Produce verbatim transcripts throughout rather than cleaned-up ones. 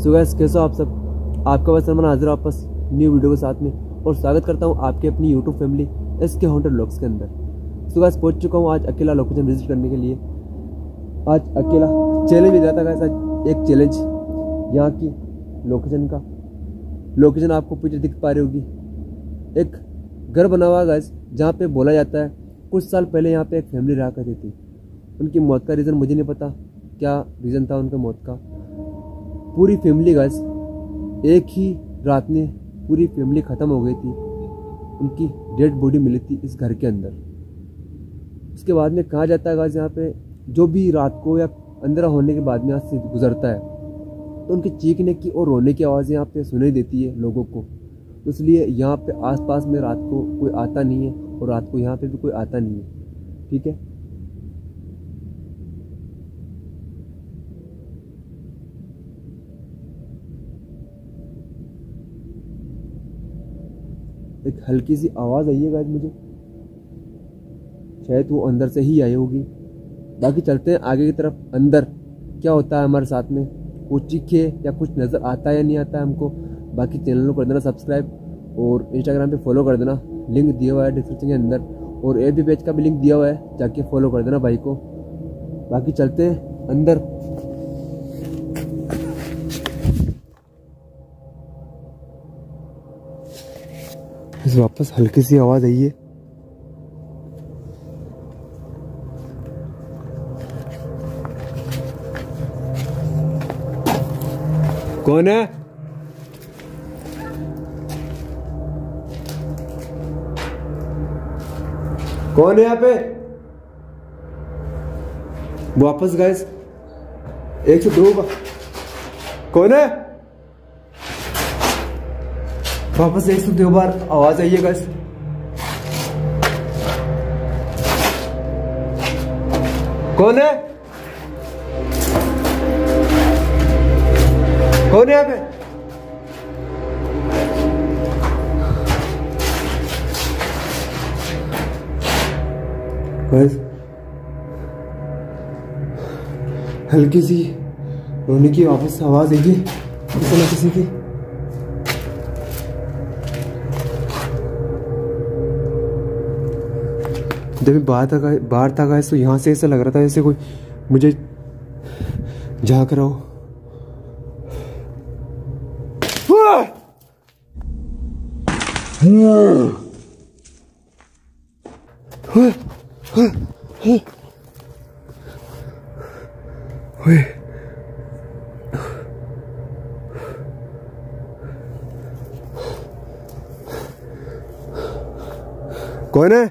So guys, कैसे हो आप सब। आपका बस सलमान हाजिर वापस न्यू वीडियो के साथ में, और स्वागत करता हूं आपके अपनी YouTube family S K haunted vlogs के अंदर। सो गाइस, पहुंच चुका हूं आज अकेला लोकेशन विजिट करने के लिए। आज अकेला चैलेंज भी जाता गाइस, आज एक चैलेंज यहाँ की लोकेशन का। लोकेशन आपको पीछे दिख पा रही होगी, एक घर बना हुआ गाइस, जहाँ पे बोला जाता है कुछ साल पहले यहाँ पे एक फैमिली रहा करती थी। उनकी मौत का रीज़न मुझे नहीं पता, क्या रीज़न था उनके मौत का। पूरी फैमिली गाइस एक ही रात में पूरी फैमिली ख़त्म हो गई थी। उनकी डेड बॉडी मिली थी इस घर के अंदर। उसके बाद में कहा जाता है गाइस, यहाँ पे जो भी रात को या अंधेरा होने के बाद में यहाँ से गुजरता है तो उनकी चीखने की और रोने की आवाज़ यहाँ पे सुनाई देती है लोगों को। तो इसलिए यहाँ पे आसपास में रात को कोई आता नहीं है, और रात को यहाँ पे भी कोई आता नहीं है। ठीक है, एक हल्की सी आवाज़ आई है गाइस मुझे, शायद वो अंदर से ही आई होगी। बाकी चलते हैं आगे की तरफ, अंदर क्या होता है हमारे साथ में, कुछ चीखे या कुछ नज़र आता है या नहीं आता है हमको। बाकी चैनल को कर देना सब्सक्राइब, और इंस्टाग्राम पे फॉलो कर देना, लिंक दिया हुआ है डिस्क्रिप्शन के अंदर, और एफ बी पेज का भी लिंक दिया हुआ है, जाके फॉलो कर देना भाई को। बाकी चलते हैं अंदर। वापस हल्की सी आवाज आई है। कौन है? कौन है यहाँ पे? वापस गाइस एक से दो बार। कौन है? वापस एक सौ दो बार आवाज आई है गाइस। कौन है? कौन है यहाँ पे? गाइस हल्की सी रोने की वापस आवाज आई है किसी न किसी की। जब मैं बाहर था बाहर था गाइस, तो यहाँ से ऐसा लग रहा था जैसे कोई मुझे झांक रहा हो। कौन है?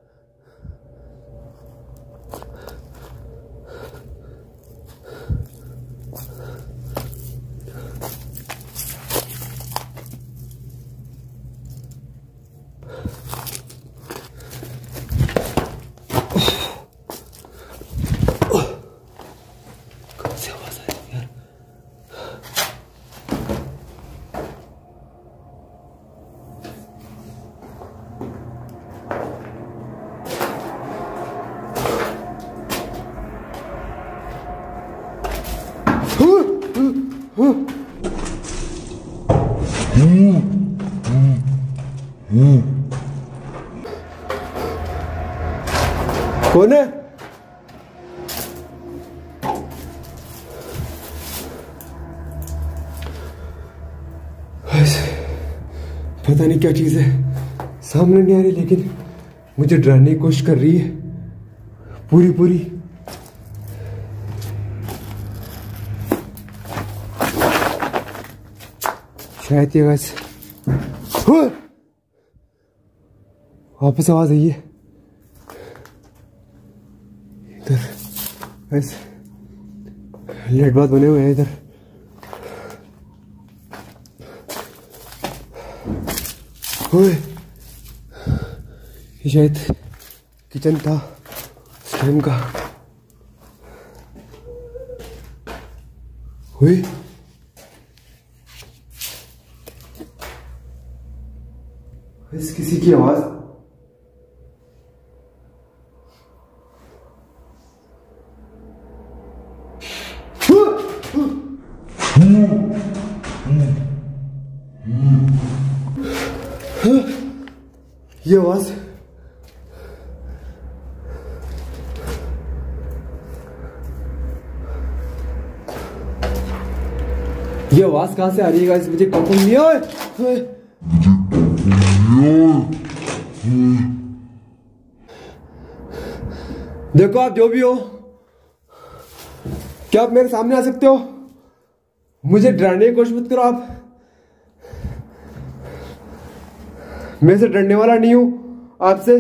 कौन है? पता नहीं क्या चीज है, सामने नहीं आ रही, लेकिन मुझे डराने की कोशिश कर रही है पूरी पूरी। शायद ये बस वापस आवाज आई है इधर। बस लेट बात बने हुए हैं इधर। ओए, ये शायद किचन था उस टाइम का। ओए, इस किसी की आवाज। Hmm. ये आवाज, ये आवाज कहां से आ रही है गाइस? मुझे कंफर्म नहीं है। देखो आप जो भी हो, क्या आप मेरे सामने आ सकते हो? मुझे डराने की कोशिश मत करो आप। मैं से डरने वाला नहीं हूं आपसे।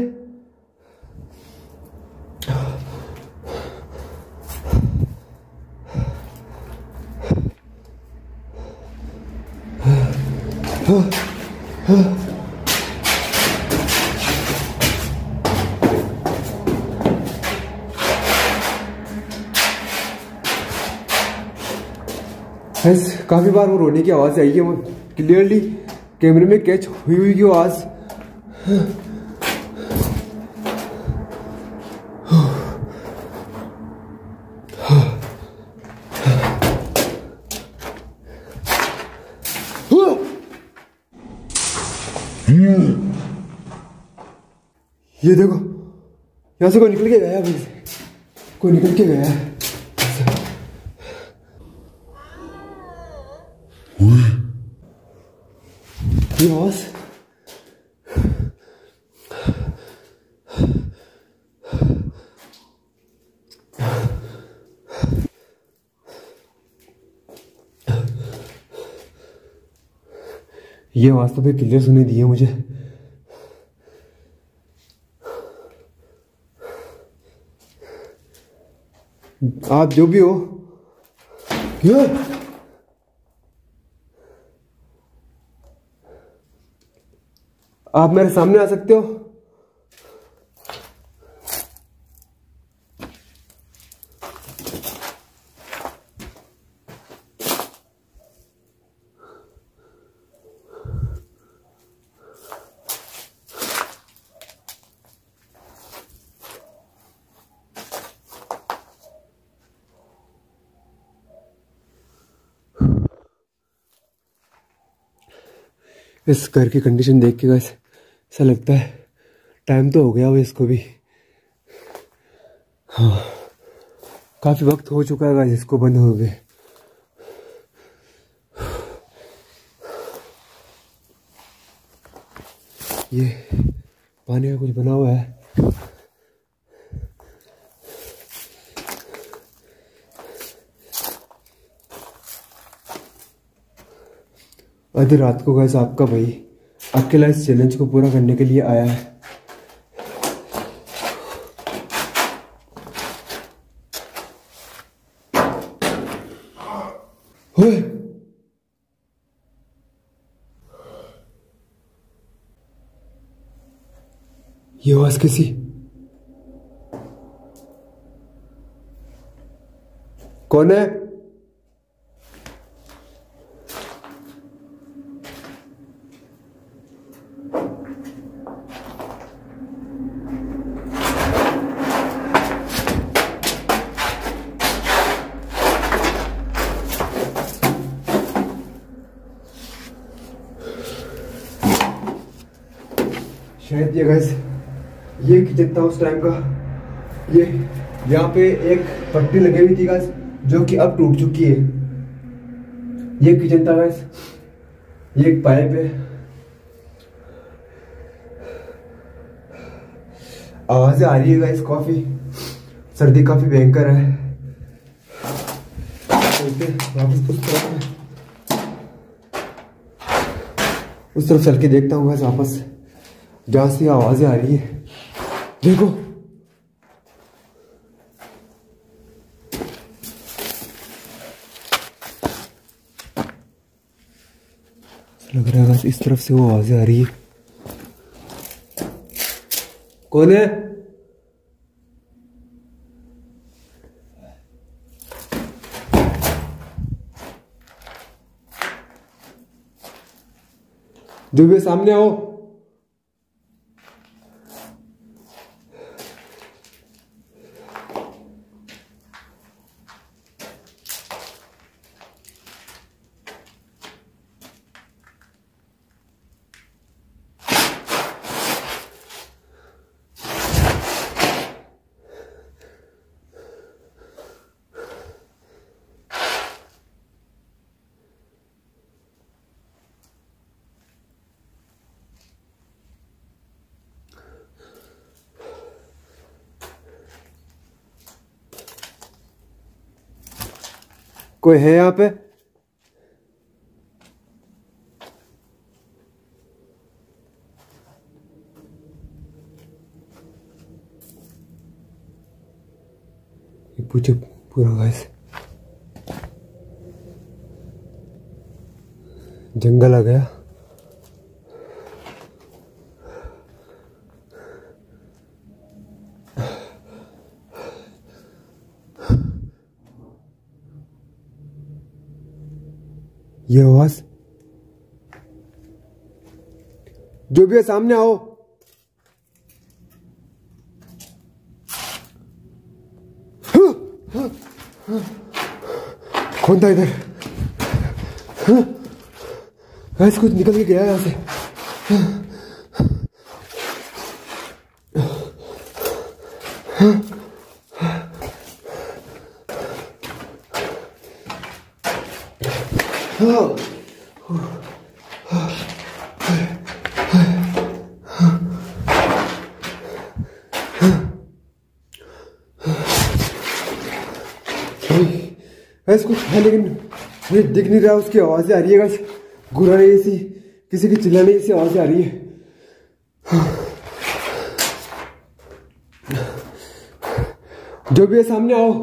काफी बार वो रोने की आवाज आई है, वो क्लियरली कैमरे में कैच हुई हुई की आवाज। ये देखो, यहां से कोई निकल के गया है, कोई निकल के गया है। ये आवाज, ये आवाज तो भाई क्लियर सुनी दी है मुझे। आप जो भी हो, ये आप मेरे सामने आ सकते हो। इस घर की कंडीशन देख के गाइस ऐसा लगता है टाइम तो हो गया वो इसको भी। हाँ, काफी वक्त हो चुका है गाइस इसको बंद हो गए। ये पानी का कुछ बना हुआ है। आधी रात को गाइस आपका भाई अकेला इस चैलेंज को पूरा करने के लिए आया है। ओए, ये आवाज किसी, कौन है? शायद ये गाइस ये किचन था उस टाइम का। ये यहाँ पे एक पट्टी लगी हुई थी गाइस जो कि अब टूट चुकी है। ये किचन था गाइस, ये एक पाइप है। आवाजें आ रही है गाइस काफी, सर्दी काफी भयंकर है। वापस उस तरफ उस तरफ चल के देखता हूँ गाइस वापस, जहां से आवाजें आ रही है। देखो लग रहा है इस तरफ से वो आवाजें आ रही है। कौन है? जो भी सामने आओ। कोई है यहाँ पे? पूछो पूरा गाइस, जंगल आ गया। ये आवाज, जो भी है सामने आओ। कौन था इधर? गाइस कुछ निकल के गया यहाँ से। गाइस कुछ है लेकिन मुझे दिख नहीं रहा, उसकी आवाजें आ रही है गाइस, गुर्रा रही सी, किसी की चिल्लाने जैसी आवाजें आ रही है। जो भी है सामने आओ।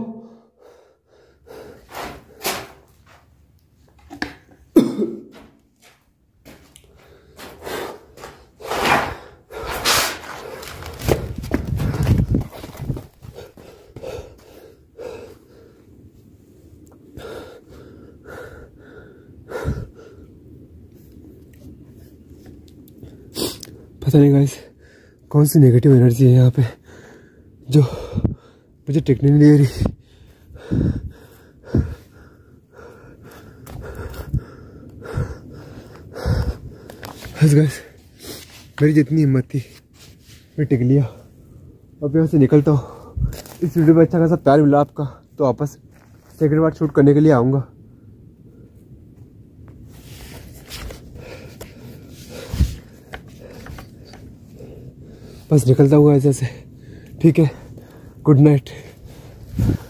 पता नहीं गाइस कौन सी नेगेटिव एनर्जी है यहाँ पे जो मुझे टिकने नहीं दे रही। बस गाइस मेरी जितनी हिम्मत थी मैं टिक लिया। अब यहाँ से निकलता हूँ। इस वीडियो में अच्छा खासा प्यार मिला आपका, तो वापस सेकंड पार्ट शूट करने के लिए आऊँगा। बस निकलता हुआ ऐसे से। ठीक है, गुड नाइट।